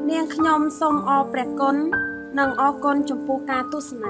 នាងខ្ញុំសូមអរព្រះគុណនិងអរគុណចំពោះការទស្សនា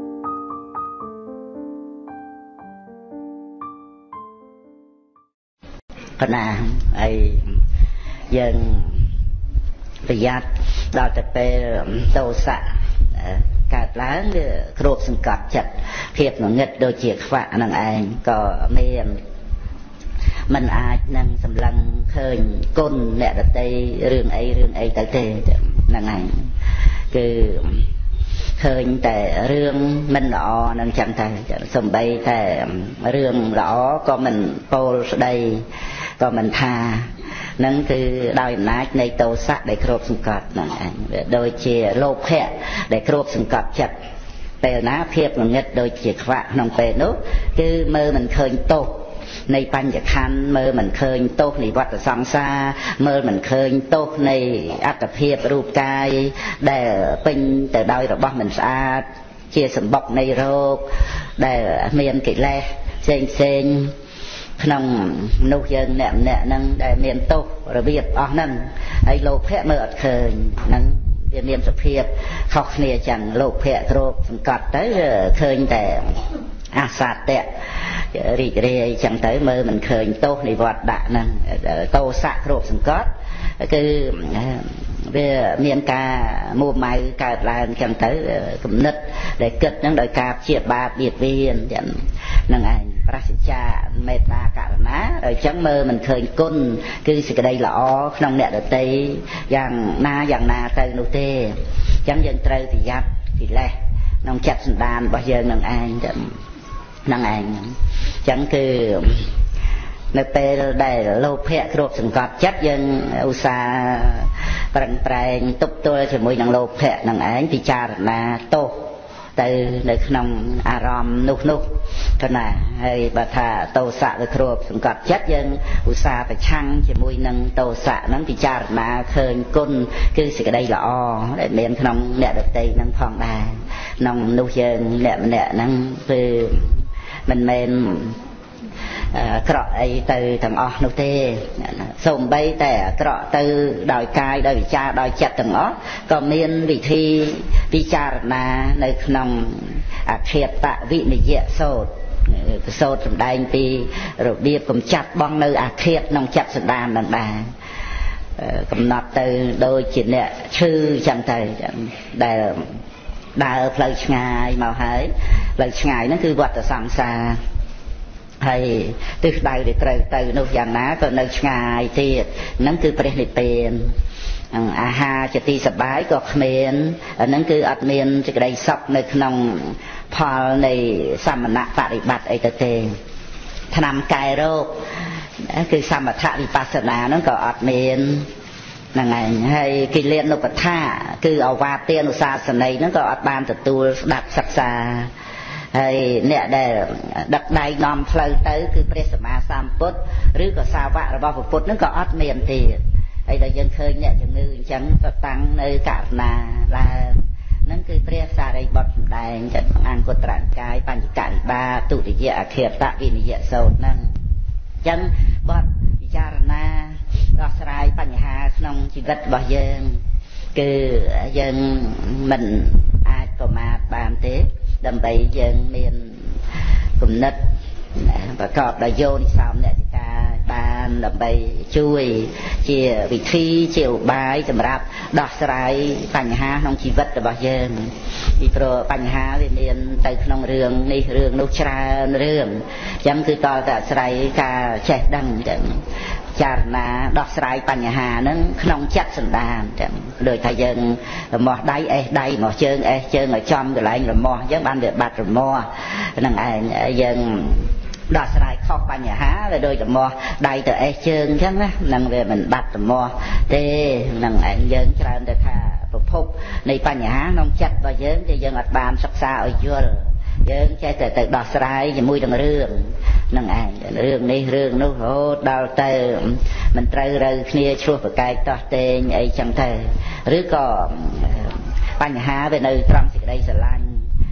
កណាហើយយើងប្រយ័ត្នដល់ទៅពេលទោសៈកើតឡើងវាគ្របសង្កត់ចិត្តភាពងងឹតដូចជាខ្វាក់នឹងឯងក៏មានมันអាចនឹងសម្លឹងឃើញគុណអ្នកដតីរឿងអីទៅទេហ្នឹងឯងគឺឃើញតែរឿងមិនល្អនឹងចឹងទៅសំបីតែរឿងល្អក៏មិនពោលស្ដីក៏មិនថានឹងគឺដោយអំណាចនៃទោសៈដែលគ្របសង្កត់ហ្នឹងឯងដូចជាលោភៈដែលគ្របសង្កត់ចិត្តពេលណាភាពងងឹតដូចជាខ្វាក់ក្នុងពេលនោះគឺមើលមិនឃើញទោសនៃបញ្ញខណ្ឌមើលមិនឃើញទោសនៃវដ្តសង្សារមើលមិនឃើញទោសនៃអត្តភាពរូបកាយដែលពេញទៅដោយរបស់មិនស្អាតជាសម្បុកនៃរោគដែលមានកិលេសផ្សេងក្នុងមនុស្សយើងម្នាក់ហ្នឹងដែលមានទោសរបៀបអស់ហ្នឹងហើយលោភៈមើលអត់ឃើញហ្នឹងវាមានសភាពខុសគ្នាចឹងលោភៈគ្របសង្កត់ទៅឃើញតែអាសាតៈរីករាយចឹងទៅមើលមិនឃើញទោសនិវត្តដាក់ហ្នឹងទោសៈគ្របសង្កត់គឺវាមានការមួម៉ៅកើតឡើងចឹងទៅគំនិតដែលគិតហ្នឹងដោយការព្យាបាទបៀតបៀនចឹងហ្នឹងឯងប្រសិជ្ជាមេត្តាករុណាអញ្ចឹងមើលមិនឃើញគុណគឺសេចក្តីល្អក្នុងអ្នកដទៃយ៉ាងណាទៅនោះទេអញ្ចឹងយើងត្រូវប្រយ័ត្នកិលេសក្នុងចិត្តសន្តានរបស់យើងនឹងឯងហ្នឹងឯងអញ្ចឹងគឺនៅពេលដែលលោភៈគ្របសង្កត់ចិត្តយើងឧស្សាហ៍ប្រឹងប្រែងទប់ទល់ជាមួយនឹងលោភៈនឹងឯងពិចារណាទោសទៅនៅក្នុងអារម្មណ៍នោះគណាហើយបើថាទោសៈវាគ្របសង្កត់ចិត្តយើងឧស្សាហ៍ប្រឆាំងជាមួយនឹងទោសៈហ្នឹងពិចារណាឃើញគុណគឺសេចក្តីល្អដែលមានក្នុងអ្នកដទៃហ្នឹងផងដែរក្នុងមនុស្សយើងម្នាក់ហ្នឹងគឺមិនមែនក្រក់អីទៅទាំងអស់នោះទេសូម្បីតែក្រក់ទៅដោយកាយដោយវិចារដោយចិត្តទាំងអស់ក៏មានវិធីពិចារណានៅក្នុងអខេតវិនិយសូត្រសូត្រសម្ដែងពីរបៀបកំចាត់បងនៅអខេតក្នុងចិត្តសន្តាននឹងដែរកំណត់ទៅដូចជាអ្នកឈឺចឹងទៅដែលដើរផ្លូវឆ្ងាយមកហើយផ្លូវឆ្ងាយហ្នឹងគឺវដ្តសង្សារហើយទិសដៅដែលត្រូវទៅនោះយ៉ាងណាក៏នៅឆ្ងាយទៀតហ្នឹងគឺព្រះនិព្វានអាហារជាទីសប្បាយក៏គ្មានហ្នឹងគឺអត់មានសេចក្តីសុខនៅក្នុងផលនៃសមណៈបរិបត្តិអីទៅទេថ្នាំកែរោគគឺសមថវិបស្សនាហ្នឹងក៏អត់មានហ្នឹងឯងហើយគិលានុបដ្ឋាគឺអវាទានុសាសន័យហ្នឹងក៏អត់បានទទួលស្ដាប់សិក្សាហើយអ្នកដែលដឹកដៃនាំផ្លូវទៅគឺព្រះសម្មាសម្ពុទ្ធឬក៏សាវករបស់ពុទ្ធហ្នឹងក៏អត់មានទៀតហើយដល់យើងឃើញអ្នកជំងឺអញ្ចឹងក៏តាំងនៅករុណាឡើងហ្នឹងគឺព្រះសារីបុត្រសម្ដែងចិត្តអង្គុត្រនិកាយបញ្ចកនិបាតទុតិយអខេតវិនិយសូត្រហ្នឹងអញ្ចឹងបទពិចារណាដោះស្រាយបញ្ហាក្នុងជីវិតរបស់យើងគឺយើងមិនអាចប្រមាថបានទេដើម្បីយើងមានគំនិតប្រកបដោយយោនិសោមនសិកាបានដើម្បីជួយជាវិធីជាឧបាយសម្រាប់ដោះស្រាយបញ្ហាក្នុងជីវិតរបស់យើងពីព្រោះបញ្ហាវាមានទៅក្នុងរឿងនេះរឿងនោះច្រើនរឿងអញ្ចឹងគឺតើតែអាស្រ័យការចេះដឹងអញ្ចឹងចារណាដោះស្រាយបញ្ហាហ្នឹងក្នុងចិត្តសន្តានចឹងដូចថាយើងរមាស់ដៃអេសដៃមកជើងអេសជើងឲ្យចំកន្លែងរមាស់អញ្ចឹងបានវាបាត់រមាស់ហ្នឹងឯងយើងដោះស្រាយខុសបញ្ហាវាដូចរមាស់ដៃទៅអេសជើងអញ្ចឹងណាហ្នឹងវាមិនបាត់រមាស់ទេហ្នឹងឯងយើងច្រើនទៅថាប្រភពនៃបញ្ហាក្នុងចិត្តរបស់យើងដែលយើងអត់បានសិក្សាឲ្យយល់យើងចេះតែទៅដោះស្រាយជាមួយនឹងរឿងនឹងឯងរឿងនេះរឿងនោះរហូតដល់ទៅមិនត្រូវរើគ្នាឆ្លោះប្រកែកតោះតេងអីចឹងទៅឬក៏បញ្ហាវានៅត្រង់សេចក្តីស្រឡាញ់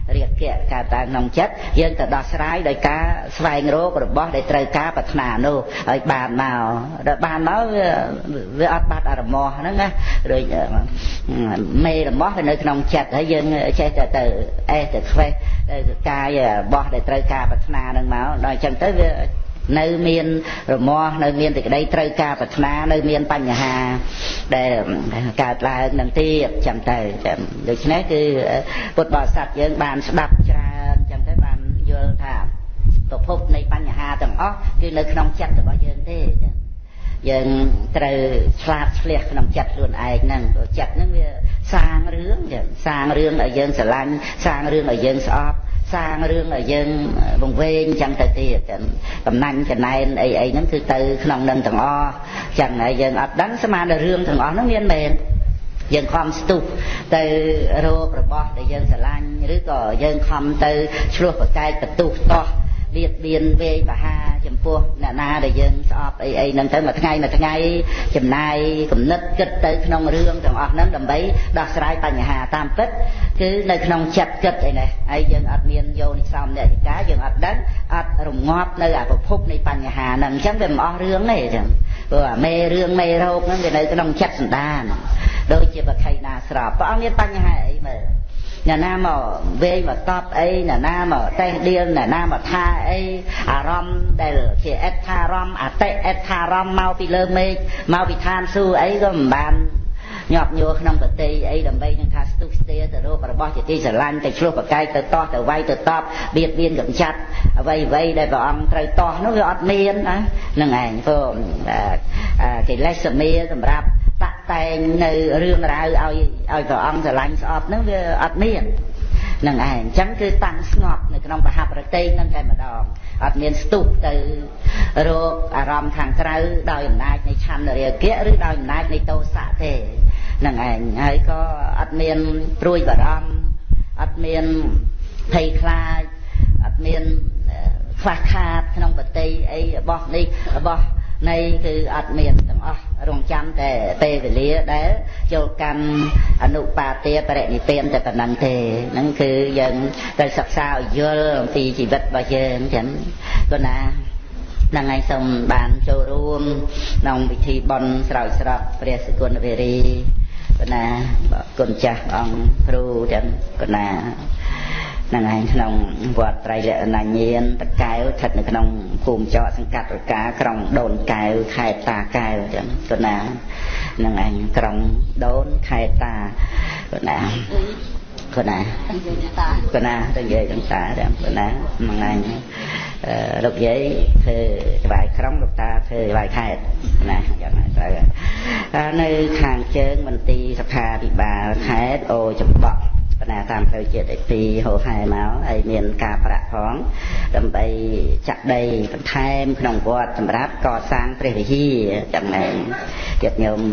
រៀបជាការតាក្នុងចិត្តយើងទៅដោះស្រាយដោយការស្វែងរករបស់ដែលត្រូវការប្រាថ្នានោះឲ្យបានមកដល់បានមកវាអត់បាត់អារម្មណ៍ហ្នឹងណាដូចមេរបស់នៅក្នុងចិត្តហើយយើងចេះតែទៅអេសទៅខ្វេះទៅកាយរបស់ដែលត្រូវការប្រាថ្នាហ្នឹងមកដល់អញ្ចឹងទៅវានៅមានរមាស់នៅមានសេចក្តីត្រូវការប្រាថ្នានៅមានបញ្ហាដែលកើតឡើងនឹងទៀតចាំទៅដូច្នេះគឺពុទ្ធបរិស័ទយើងបានស្ដាប់ច្រើនចាំទៅបានយល់ថាប្រភពនៃបញ្ហាទាំងអស់គឺនៅក្នុងចិត្តរបស់យើងទេយើងត្រូវឆ្លាតឆ្លៀសក្នុងចិត្តខ្លួនឯងហ្នឹងព្រោះចិត្តហ្នឹងវាសាងរឿងសាងរឿងឲ្យយើងស្រឡាញ់សាងរឿងឲ្យយើងស្អប់សាងរឿងឲ្យយើងវង្វេងចឹងទៅទៀតកំណាញ់ចំណែនអីហ្នឹងគឺទៅក្នុងនឹងទាំងអស់ចឹងហើយយើងអត់ដឹងស្មានតែរឿងទាំងអស់ហ្នឹងមានមែនយើងខំស្ទុះទៅរោគរបស់ដែលយើងស្រឡាញ់ឬក៏យើងខំទៅឆ្លោះប្រកែកបន្ទុះតោះបៀតបៀនវេបហាចំពោះអ្នកណាដែលយើងស្អប់អីហ្នឹងទៅមួយថ្ងៃចំណាយគំនិតគិតទៅក្នុងរឿងទាំងអស់ហ្នឹងដើម្បីដោះស្រាយបញ្ហាតាមពិតគឺនៅក្នុងចិត្តគិតអីនេះហើយយើងអត់មានយោនិសោមនសិកាយើងអត់ដឹងអត់រងាប់នៅអាប្រភពនៃបញ្ហាហ្នឹងអញ្ចឹងវាមិនអស់រឿងទេអញ្ចឹងព្រោះអាមេរឿងមេរោគហ្នឹងវានៅក្នុងចិត្តសន្តានដូចជាបក្ខីណាស្របព្រះអង្គមានបញ្ហាអីមើលអ្នកណាមកវែងមកតបអីអ្នកណាមកតេះដៀលអ្នកណាមកថាអីអារម្មណ៍ដែលជាអត្ថារម្មណ៍អតិអត្ថារម្មណ៍មកពីលើមេឃមកពីឋានសួគ៌អីក៏មិនបានញាប់ញួរក្នុងប្រតិអីដើម្បីនឹងថាស្ទុះស្ទាទៅរករបស់ជាទីស្រឡាញ់ទៅឆ្លោះប្រកែកទៅតោះទៅវាយទៅតបបៀតបៀនកំចាត់អ្វីដែលព្រះអង្គត្រូវតោះនោះវាអត់មានណានឹងឯងព្រោះកិលេសសមាសម្រាប់តាក់តែងនៅរឿងរ៉ាវឲ្យព្រះអង្គស្រឡាញ់ស្អប់ហ្នឹងវាអត់មាននឹងឯងអញ្ចឹងគឺតាំងស្ងប់នៅក្នុងបហប្រតិហ្នឹងតែម្ដងអត់មានស្ទុះទៅរកអារម្មណ៍ខាងក្រៅដោយអំណាចនៃឆន្ទរាគៈឬដោយអំណាចនៃទោសៈទេនឹងឯងហើយក៏អត់មានព្រួយបារម្ភអត់មានភ័យខ្លាចអត់មានខ្វះខាតក្នុងបតិអីរបស់នេះរបស់នៃគឺអត់មានទាំងអស់រងចាំតែពេលវេលាដែលចូលកម្មអនុបាទិបរិនិព្វានតែប៉ុណ្ណឹងទេហ្នឹងគឺយើងត្រូវសិក្សាឲ្យយល់អំពីជីវិតរបស់យើងចឹងគណាហ្នឹងហើយសូមបានចូលរួមក្នុងពិធីបុណ្យស្រោចស្រពព្រះសុគន្ធវេរីគណាគុណចាស់អង្គគ្រូចឹងគណាហ្នឹងឯងក្នុងវត្តត្រៃលក្ខណញ្ញាណតកែវស្ថិតនៅក្នុងភូមិចកសង្កាត់រកាក្រុងដូនកែវខេត្តតាកែវចឹងគណាហ្នឹងឯងក្រុងដូនខេត្តតាគណាគណាគណាទៅនិយាយទាំងតាទាំងគណាហ្នឹងឯងលោកយាយធ្វើច្បាយក្រុងលោកតាធ្វើច្បាយខេត្តណាយ៉ាងណាត្រូវនៅខាងជើងមន្ទីរសុខាភិបាលខេត្តអូចំបក់បណ្ណាតាមផ្លូវជាតិទីហោហែមកហើយមានការប្រាក់ផងដើម្បីចាក់ដីបន្ថែមក្នុងវត្តសម្រាប់កសាងព្រះវិហារចំណែកទៀតញោម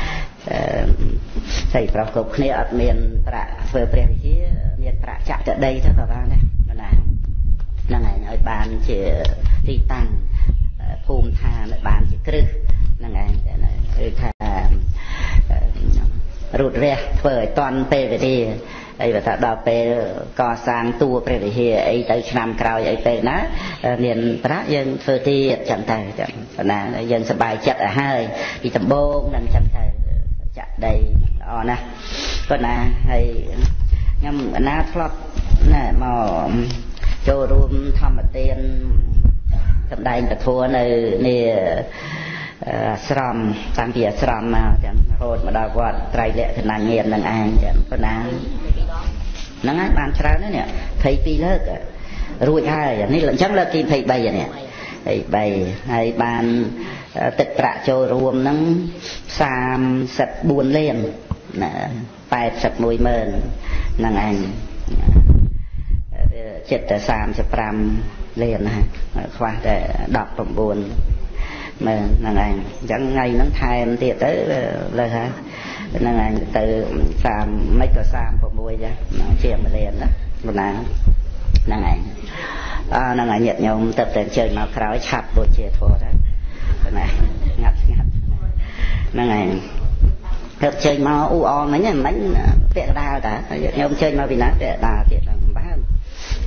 ស្រីប្រុសគ្រប់គ្នាអត់មានប្រាក់ធ្វើព្រះវិហារមានប្រាក់ចាក់ទៅដីទៅក៏បានដែរណាហ្នឹងហើយឲ្យបានជាទីតាំងភូមិឋានឲ្យបានជាគ្រឹះហ្នឹងឯងគឺថារូតរះធ្វើឲ្យតន់ពេលវេលាអីបើថាដល់ពេលកសាងតួព្រះវិហារអីទៅឆ្នាំក្រោយអីពេលណាមានប្រាក់យើងធ្វើទៀតចឹងទៅចឹងណាយើងសប្បាយចិត្តឲ្យហើយពីដំបូងនឹងចឹងទៅចាក់ដីល្អណាស់គាត់ណាហើយខ្ញុំណាធ្លាប់ណាមកចូលរួមធម្មទានសម្ដែងពធនៅនេះអាស្រមតាំងពីអាស្រមមកចឹងរហូតមកដល់វត្តត្រៃលក្ខណញ្ញាណនឹងឯងចឹងគាត់ណាហ្នឹងហើយបានច្រើនណាស់នេះ22លើករួចហើយនេះអញ្ចឹងលើកទី23នេះ23ហើយបានទឹកប្រាក់ចូលរួមហ្នឹង34លានណា810000ហ្នឹងឯងចិត្តតែ35លានណាខ្វះតែ19មើលហ្នឹងឯងអញ្ចឹងថ្ងៃហ្នឹងថែមទៀតទៅលើហើយហ្នឹងឯងទៅ30មិនក៏36ចាជា1លានណាប៉ុណ្ណាហ្នឹងឯងហ្នឹងឯងញាតិញោមទៅតែជើញមកក្រោយឆាប់ដូចជាធัวទៅប៉ុណ្ណាស្ងាត់ហ្នឹងឯងទៅជើញមកអ៊ូអមមិញពាក់កដាលតាញាតិញោមជើញមកពីណាពាក់កដាលទៀតហ្នឹងបាន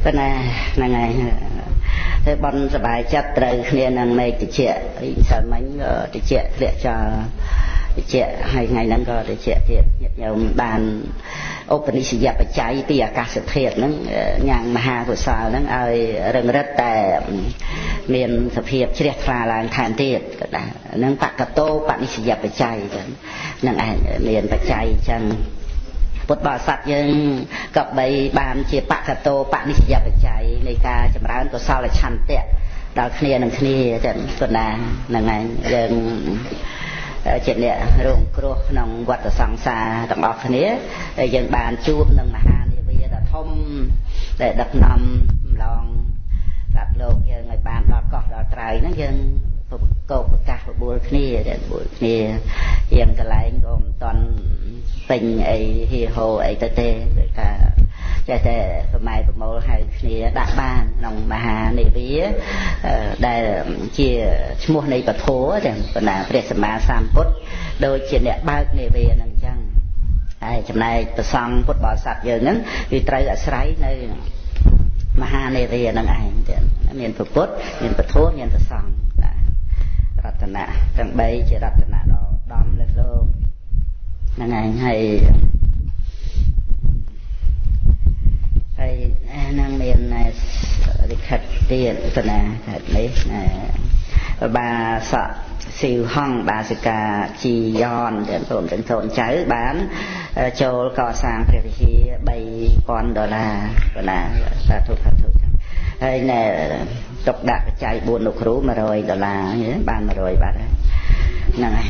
ប៉ុន្តែហ្នឹងហើយធ្វើបន់សบายចិត្តត្រូវគ្នានឹងមេឃតិចសិលមិញក៏តិចធ្លាក់ចោលតិចហើយថ្ងៃហ្នឹងក៏តិចទៀតញាតិញោមបានឧបនិស្សយបច្ច័យពីអាកាសធាតុហ្នឹងញ៉ាំងមហាកុសលហ្នឹងឲ្យរឹងរិតតែមានសភាពជ្រះថ្លាឡើងថែមទៀតក៏ដែរហ្នឹងបកតោបនិស្សយបច្ច័យហ្នឹងឯងមានបច្ច័យអញ្ចឹងពុទ្ធបរិស័ទយើងក៏បីបានជាបកតោបនិស្សយបច្ច័យនៃការចម្រើនកុសលឆន្ទៈដល់គ្នានឹងគ្នាចឹងប៉ុណ្ណាហ្នឹងឯងយើងជាអ្នករងគ្រោះក្នុងវដ្តសង្សារទាំងអស់គ្នាដែលយើងបានជួបនឹងមហានាវាដ៏ធំដែលដឹកនាំម្លងសត្វលោកយើងឲ្យបានដល់កោះដល់ត្រៃហ្នឹងយើងកោបប្រកាសបបួលគ្នាយើងកន្លែងក៏មិនតន់ពេញអីហៀហោអីទៅទេដូចថាចេះតែប្រម៉ែប្រមូលហៅគ្នាដាក់បានក្នុងមហានិវាដែលជាឈ្មោះនៃពធចឹងប៉ុន្តែព្រះសម្មាសម្ពុទ្ធដូចជាអ្នកបើកនិវាហ្នឹងអញ្ចឹងហើយចំណែកប្រសង់ពុទ្ធបរិស័ទយើងហ្នឹងគឺត្រូវអាស្រ័យនៅមហានិវាហ្នឹងឯងទៀតមានពុទ្ធមានពធមានប្រសង់រតនៈទាំង3ជារតនៈដ៏ដំលើកលោកហ្នឹងឯងហើយនឹងមានលិខិតទៀតប៉ុណ្ណាថានេះបាសកស៊ីវហងបាសិកាជីយ៉នទាំងព្រមទាំងកូនចៅបានចូលកសាងព្រះវិហារ$3,000ប៉ុណ្ណាសាធុចឹងហើយណែទុកដាក់បច្ច័យ4លោកគ្រូ$100បាន100បាត់ហើយហ្នឹងហើយ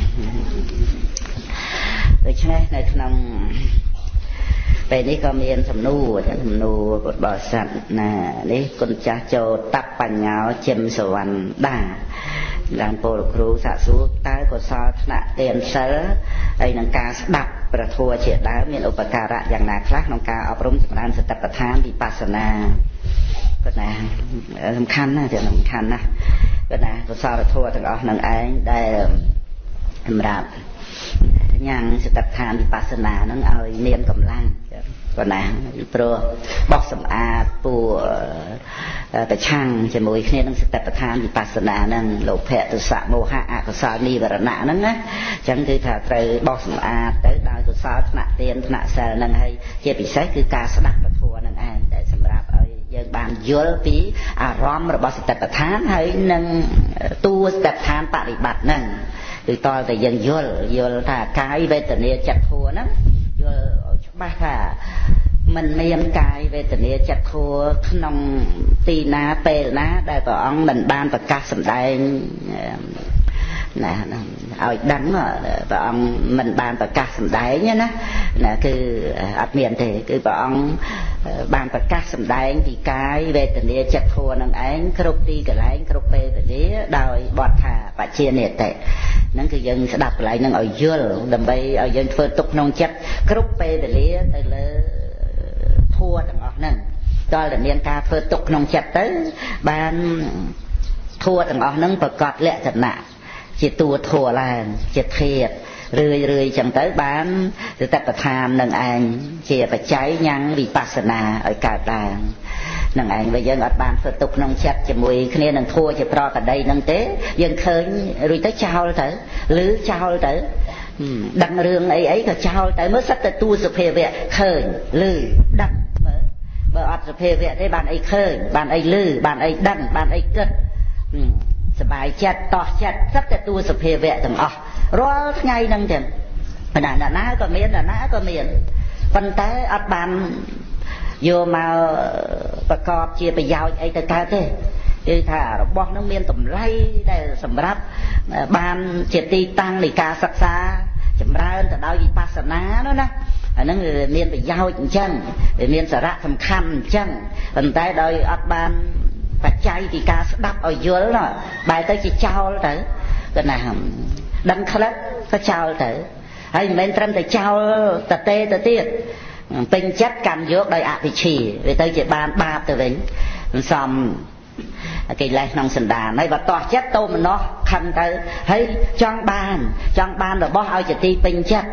ដូច្នេះនៅក្នុងពេលនេះក៏មានសំណួរពុទ្ធបរិស័ទណានេះគុណចាស់ចូលតបបញ្ញោចិមសវណ្ណដាឡើងពលគ្រូសាកសួរតើកុសលថ្នាក់ទានសិលហើយនឹងការស្ដាប់ព្រះធម៌ជាដើមមានឧបការៈយ៉ាងណាខ្លះក្នុងការអប់រំចម្រើនសតិប្បដ្ឋានវិបស្សនាប៉ុន្តែសំខាន់ណាស់ទៀតសំខាន់ណាស់ប៉ុន្តែកុសលធម៌ទាំងអស់នឹងឯងដែលសម្រាប់ញ៉ាំងសតិប្បដ្ឋានវិបស្សនានឹងឲ្យមានកម្លាំងប៉ុណ្ណាព្រោះបោះសម្អាតពួរប្រឆាំងជាមួយគ្នានឹងសតិប្បដ្ឋានវិបស្សនានឹងលោភៈទសៈមោហៈអកុសលនិវរណៈហ្នឹងណាអញ្ចឹងគឺថាត្រូវបោះសម្អាតទៅដោយកុសលថ្នាក់ទានថ្នាក់សិលហ្នឹងហើយជាពិសេសគឺការស្ដាប់ពធហ្នឹងឯងតែសម្រាប់ឲ្យយើងបានយល់ពីអារម្មណ៍របស់សតិប្បដ្ឋានហើយនឹងតួសតិប្បដ្ឋានបរិបត្តិហ្នឹងគឺតើតែយើងយល់ថាកាយវេទនាចិត្តធัวហ្នឹងយល់ច្បាស់ថាមិនមានកាយវេទនាចិត្តធัวក្នុងទីណាពេលណាដែលព្រះអង្គមិនបានប្រកាសសម្ដែងណាឲ្យដឹងព្រះអង្គមិនបានប្រកាសសម្ដែងណាគឺអត់មានទេគឺព្រះអង្គបានប្រកាសសម្ដែងពីកាយវេទនាចិត្តធัวនឹងឯងគ្រប់ទីកន្លែងគ្រប់ពេលវេលាដោយបទថាបជានិតិហ្នឹងគឺយើងស្ដាប់កន្លែងហ្នឹងឲ្យយល់ដើម្បីឲ្យយើងធ្វើទុកក្នុងចិត្តគ្រប់ពេលវេលាទៅលើធัวទាំងអស់ហ្នឹងតើតែមានការធ្វើទុកក្នុងចិត្តទៅបានធัวទាំងអស់ហ្នឹងប្រកបលក្ខណៈជាតួធัวឡើងជាធាតុរឿយចឹងទៅបានសតិប្បដ្ឋាននឹងឯងជាបច្ច័យញ៉ាំងវិបស្សនាឲ្យកើតឡើងនឹងឯងបើយើងអត់បានធ្វើទុកក្នុងចិត្តជាមួយគ្នានឹងធัวជាប្រកដីនឹងទេយើងឃើញរួចទៅចោលទៅឬចោលទៅដឹងរឿងអីក៏ចោលទៅមើលសិតទៅតួសភាវៈឃើញឮដឹងមើលបើអត់សភាវៈទេបានអីឃើញបានអីឮបានអីដឹងបានអីគិតសบายចិត្តតោះចិត្តសិតតែតួសភាវៈទាំងអស់រាល់ថ្ងៃហ្នឹងចឹងបណ្ណាណាក៏មានប៉ុន្តែអត់បានយកមកប្រកបជាប្រយោជន៍អីទៅកើតទេគឺថារបស់នឹងមានតម្លៃដែលសម្រាប់បានជាទីតាំងនៃការសិក្សាចម្រើនទៅដោយវិបស្សនាណាអាហ្នឹងមានប្រយោជន៍អញ្ចឹងវាមានសារៈសំខាន់អញ្ចឹងប៉ុន្តែដោយអត់បានបច្ច័យពីការស្ដាប់ឲ្យយល់ណាបែរទៅជាចោលទៅគឺណាដឹងខ្លះក៏ចោលទៅហើយមិនមែនត្រឹមតែចោលទៅទៀតពេញចិត្តកម្មយកដោយអវិជ្ជាវាទៅជាបានបាបទៅវិញសំកិលេសក្នុងសន្តានហើយបើតោះចិត្តទៅម្នោះខឹងទៅហើយចង់បានរបស់ឲ្យជាទីពេញចិត្ត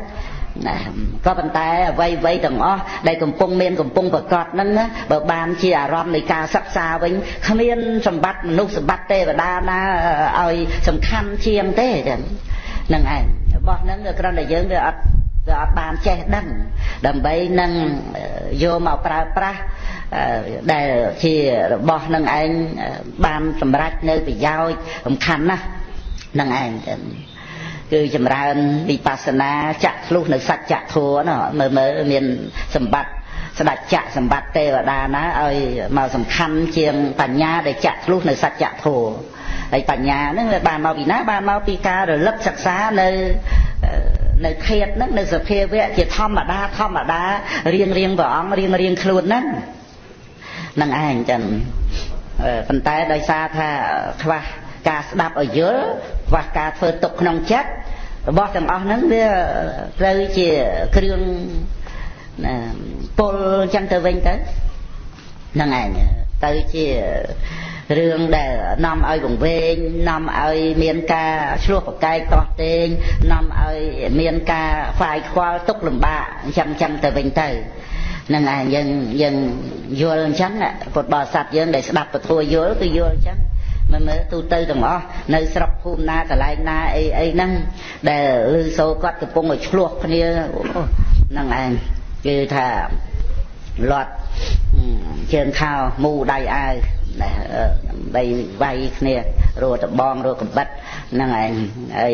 ก็ប៉ុន្តែអ្វីទាំងអស់ដែលកំពុងមានកំពុងប្រកបហ្នឹងណាបើបានជាអារម្មណ៍នៃការសិក្សាវិញគ្មានសម្បត្តិមនុស្សសម្បត្តិទេវតាណាឲ្យសំខាន់ជាងទេហ្នឹងឯងរបស់ហ្នឹងគ្រាន់តែយើងវាអត់បានចេះដឹងដើម្បីនឹងយកមកប្រើប្រាស់ដែលជារបស់នឹងឯងបានសម្រេចនៅប្រយោជន៍សំខាន់ណាស់នឹងឯងគឺចម្រើនវិបស្សនាចាក់ធ្លុះនៅសច្ចធម៌ណាមើលមានសម្បត្តិស្ដេចចក្រសម្បត្តិទេវតាណាឲ្យមកសំខាន់ជាងបញ្ញាដែលចាក់ធ្លុះនៅសច្ចធម៌ហើយបញ្ញាហ្នឹងវាបានមកពីណាបានមកពីការរលឹកសិក្សានៅធាតុហ្នឹងនៅសភាវៈជាធម្មតារៀងព្រះអង្គរៀងខ្លួនហ្នឹងនឹងឯងចឹងប៉ុន្តែដោយសារថាខ្វះការស្ដាប់ឲ្យយល់ខ្វះការធ្វើទុកក្នុងចិត្តរបស់ទាំងអស់ហ្នឹងវាត្រូវជាគ្រឿងពលចឹងទៅវិញទៅហ្នឹងឯងទៅជារឿងដែលនាំឲ្យវង្វេងនាំឲ្យមានការឆ្លោះប្រកែកតោះតេងនាំឲ្យមានការខ្វាយខ្វល់ទុក្ខលំបាកអញ្ចឹងទៅវិញទៅហ្នឹងឯងយើងយល់អញ្ចឹងពុទ្ធបរិស័ទយើងដែលស្ដាប់ពធយល់គឺយល់អញ្ចឹងមើលទូទៅទាំងអស់នៅស្រុកភូមិណាកន្លែងណាអីហ្នឹងដែលឮសូរគាត់កំពុងឲ្យឆ្លោះគ្នាហ្នឹងឯងគឺថាលាត់ជើងខោមូដៃអាវដើម្បីវាយគ្នារត់តបងរត់កំបិតហ្នឹងឯងហើយ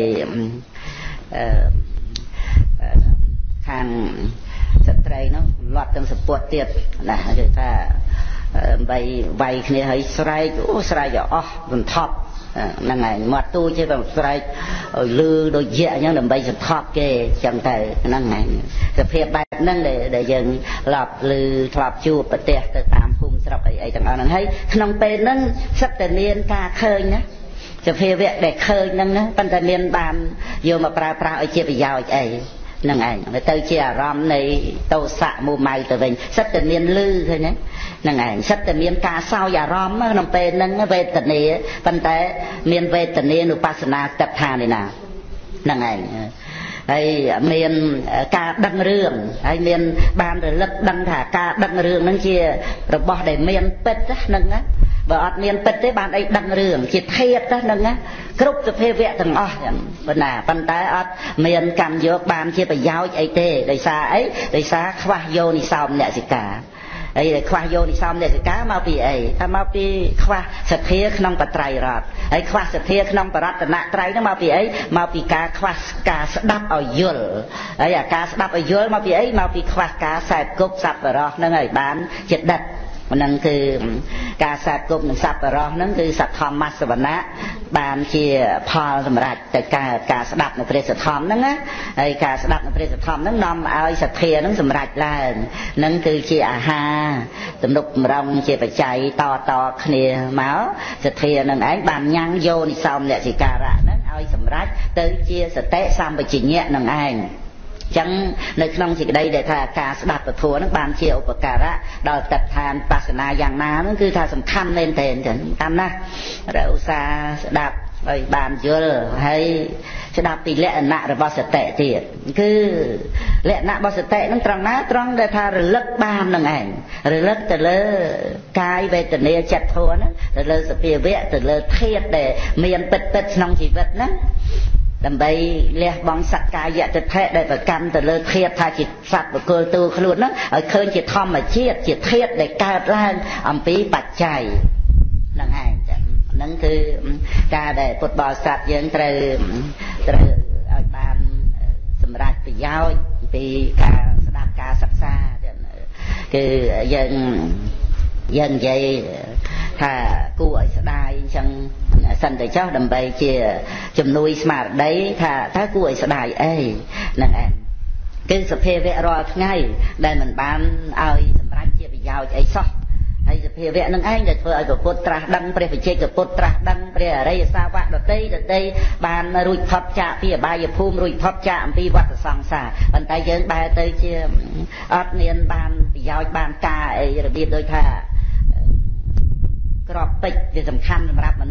ខាងស្ត្រីនោះលាត់ទាំងសពុតទៀតណាគឺថាបីវាយគ្នាហើយស្រែកស្រែកឲ្យអស់សន្ធប់ហ្នឹងឯងមាត់ទូជាតែស្រែកឲ្យលឺដូចយៈអញ្ចឹងដើម្បីសន្ធប់គេអញ្ចឹងទៅហ្នឹងឯងសភាពបែបហ្នឹងដែលយើងធ្លាប់ឮធ្លាប់ជួបប្រទេសទៅតាមភូមិស្រុកអីទាំងអស់ហ្នឹងហើយក្នុងពេលហ្នឹងសិតតែមានការឃើញណាសភាវៈដែលឃើញហ្នឹងណាប៉ុន្តែមានបានយកមកប្រើប្រាស់ឲ្យជាប្រយោជន៍អីហ្នឹងឯងទៅជាអារម្មណ៍នៃតោសៈមួម៉ៅទៅវិញសិតតែមានលឺឃើញទេហ្នឹងឯងសិតតែមានការសោយអារម្មណ៍ក្នុងពេលហ្នឹងវេទនាប៉ុន្តែមានវេទនានុបស្សនាតដ្ឋាននេះណាហ្នឹងឯងហើយមានការដឹងរឿងហើយមានបានរលឹកដឹងថាការដឹងរឿងហ្នឹងជារបស់ដែលមានពិតហ្នឹងណាបើអត់មានពិតទេបានអីដឹងរឿងជាធាតុហ្នឹងណាគ្រប់សភាវៈទាំងអស់ប៉ុន្តែអត់មានកម្មយកបានជាប្រយោជន៍អីទេដោយសារអីដោយសារខ្វះយោនិសោមនសិកាអីដែលខ្វះយោនិសោមនសិកាមកពីអីថាមកពីខ្វះសទ្ធាក្នុងបត្រៃរតន៍ហើយខ្វះសទ្ធាក្នុងបរតនត្រ័យហ្នឹងមកពីអីមកពីការខ្វះការស្ដាប់ឲ្យយល់ហើយអាការស្ដាប់ឲ្យយល់មកពីអីមកពីខ្វះការសែបគប់សប្បុរសហ្នឹងឲ្យបានចិត្តហ្នឹងគឺការសាទគប់នឹងសប្បុរសហ្នឹងគឺសទ្ធម្មសវណៈបានជាផលសម្រាប់ទៅការស្ដាប់នៅព្រះសទ្ធម្មហ្នឹងណាហើយការស្ដាប់នៅព្រះសទ្ធម្មហ្នឹងនាំឲ្យសទ្ធាហ្នឹងសម្រេចឡើងហ្នឹងគឺជាអាហារទំនុកបំរុងជាបច្ច័យតគ្នាមកសទ្ធាហ្នឹងឯងបានញ៉ាំងយោនិសោមនសិការៈហ្នឹងឲ្យសម្រេចទៅជាសតិសម្បជញ្ញៈហ្នឹងឯងចឹងនៅក្នុងសេចក្តីដែលថាការស្ដាប់ពធហ្នឹងបានជាឧបការៈដល់តដ្ឋានបស្សនាយ៉ាងណាហ្នឹងគឺថាសំខាន់មែនទែនតាមណារឧស្សាហ៍ស្ដាប់ឲ្យបានយល់ហើយស្ដាប់ពីលក្ខណៈរបស់សតិទៀតគឺលក្ខណៈរបស់សតិហ្នឹងត្រង់ណាត្រង់ដែលថារលឹកបានហ្នឹងឯងរលឹកទៅលើកាយវេទនាចិត្តធម៌ហ្នឹងទៅលើសភាវៈទៅលើធាតុដែលមានពិតក្នុងជីវិតហ្នឹងដើម្បីលះបង់សក្កាយទិដ្ឋិដែលប្រកាន់ទៅលើធាតុថាជាសត្វបុគ្គលទូខ្លួនហ្នឹងឲ្យឃើញជាធម្មជាតិជាធាតុដែលកើតឡើងអំពីបច្ច័យហ្នឹងឯងហ្នឹងគឺការដែលពុទ្ធបរិស័ទយើងត្រូវឲ្យបានសម្រេចប្រយោជន៍ពីការស្ដាប់ការសិក្សាគឺយើងនិយាយថាគួរឲ្យស្ដាយអញ្ចឹងសិនទៅចោះដើម្បីជាជំនួយស្មារតីថាគួរឲ្យស្ដាយអីហ្នឹងឯងគឺសភាវៈរាល់ថ្ងៃដែលមិនបានឲ្យសម្រេចជាប្រយោជន៍អីសោះហើយសភាវៈនឹងឯងដែលធ្វើឲ្យព្រះពុទ្ធត្រាស់ដឹងព្រះវិជ័យកពុទ្ធត្រាស់ដឹងព្រះអរិយសាវកដទៃបានរួចផុតចាកពីអបាយភូមិរួចផុតចាកអំពីវដ្តសង្សារប៉ុន្តែយើងបែរទៅជាអត់មានបានប្រយោជន៍បានការអីរបៀបដូចថាក្របពេជ្រវាសំខាន់សម្រាប់មនុស្ស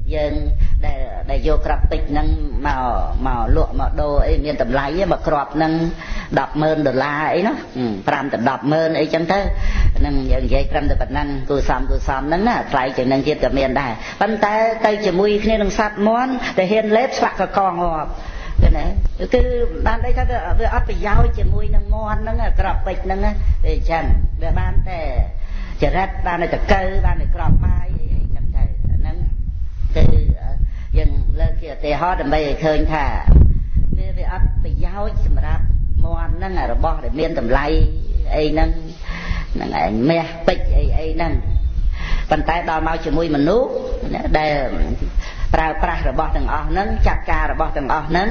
យើងដែលយកក្របពេជ្រហ្នឹងមកលក់មកដូរអីមានតម្លៃមកក្របហ្នឹង$10,000អីណា5ទៅ10,000អីចឹងទៅហ្នឹងយើងនិយាយត្រឹមតែប៉ុណ្ណឹងគូសំហ្នឹងណាថ្លៃជាងនឹងទៀតក៏មានដែរប៉ុន្តែទៅជាមួយគ្នានឹងសត្វមន់តែហ៊ានលេបស្វាក់កកងាប់គឺណាគឺបានន័យថាវាអត់ប្រយោជន៍ជាមួយនឹងមន់ហ្នឹងក្របពេជ្រហ្នឹងវាអញ្ចឹងវាបានតែចរិតបានតែតកៅបានតែក្របបាយអីចឹងទៅហ្នឹងគឺយើងលើកជាឧទាហរណ៍ដើម្បីឲ្យឃើញថាវាអត់ប្រយោជន៍សម្រាប់មន់ហ្នឹងរបស់ដែលមានតម្លៃអីហ្នឹងឯងមាសពេជ្រអីហ្នឹងប៉ុន្តែដល់មកជាមួយមនុស្សដែលប្រើប្រាស់របស់ទាំងអស់ហ្នឹងចាត់ការរបស់ទាំងអស់ហ្នឹង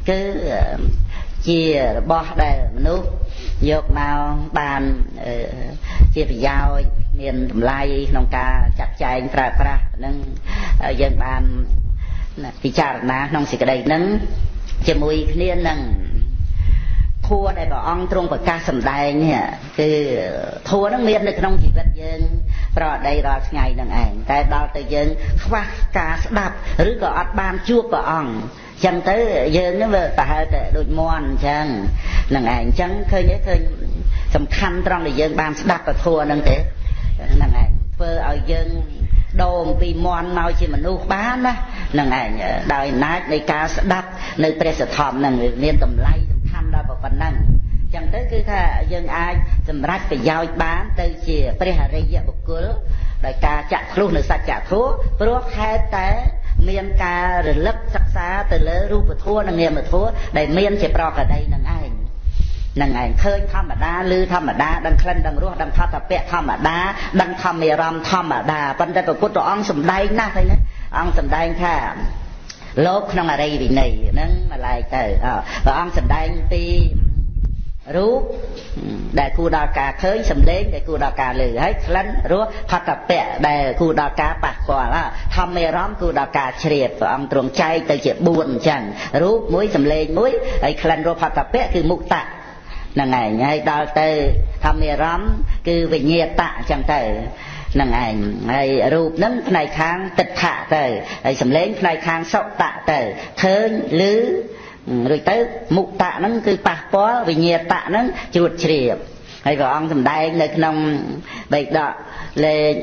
គឺជារបស់ដែលមនុស្សយកមកបានជាប្រយោជន៍មានតម្លៃក្នុងការចាត់ចែងប្រើប្រាស់ហ្នឹងយើងបានពិចារណាក្នុងសេចក្តីហ្នឹងជាមួយគ្នានឹងធัวដែលព្រះអង្គទ្រង់ប្រកាសសម្ដែងនេះគឺធัวហ្នឹងមាននៅក្នុងជីវិតយើងប្រដីរាល់ថ្ងៃហ្នឹងឯងតែដល់ទៅយើងខ្វះការស្ដាប់ឬក៏អត់បានជួបព្រះអង្គចឹងទៅយើងហ្នឹងវាប្រហែលតែដូចមន់អញ្ចឹងហ្នឹងឯងអញ្ចឹងឃើញសំខាន់ត្រង់ដែលយើងបានស្ដាប់ពធហ្នឹងទេហ្នឹងឯងធ្វើឲ្យយើងដូរអំពីមន់មកជាមនុស្សបានណាហ្នឹងឯងដោយអំណាចនៃការស្ដាប់នៅព្រះសទ្ធំហ្នឹងមានតម្លៃសំខាន់ដល់ប៉ុណ្ណឹងចឹងទៅគឺថាយើងអាចសម្រេចប្រយោជន៍បានទៅជាព្រះអរិយបុគ្គលដោយការចាក់ធ្លុះនៅសច្ចធម៌ព្រោះខែតែមានការរលឹកសិក្សាទៅលើរូបធម៌និងនាមធម៌ដែលមានជាប្រកដីនឹងឯងហ្នឹងឯងឃើញធម្មតាឬធម្មតាដឹងក្លិនដឹងរសដឹងផតពៈធម្មតាដឹងធម្មអារម្មណ៍ធម្មតាប៉ុន្តែព្រះពុទ្ធអង្គសម្ដែងណាស់ហ្នឹងអង្គសម្ដែងថាលោកក្នុងអរិយវិន័យហ្នឹងម្លែកទៅព្រះអង្គសម្ដែងពីរូបដែលគួរដល់ការឃើញសម្លេងដែលគួរដល់ការឮហើយក្លិនរសផតពៈដែលគួរដល់ការប៉ះពាល់ធម្មអារម្មណ៍គួរដល់ការជ្រាបព្រះអង្គទ្រង់ចែកទៅជា4អញ្ចឹងរូបមួយសម្លេងមួយហើយក្លិនរសផតពៈគឺមុតៈហ្នឹងឯងហើយដល់ទៅធម្មអារម្មណ៍គឺវិញ្ញាតៈអញ្ចឹងទៅហ្នឹងឯងហើយរូបហ្នឹងផ្នែកខាងទិដ្ឋៈទៅហើយសម្លេងផ្នែកខាងសុតៈទៅឃើញឮរួចទៅមុតៈហ្នឹងគឺប៉ះពាល់វិញ្ញាតៈហ្នឹងជ្រួតជ្រាបហើយព្រះអង្គសម្ដែងនៅក្នុងបេដកលេខ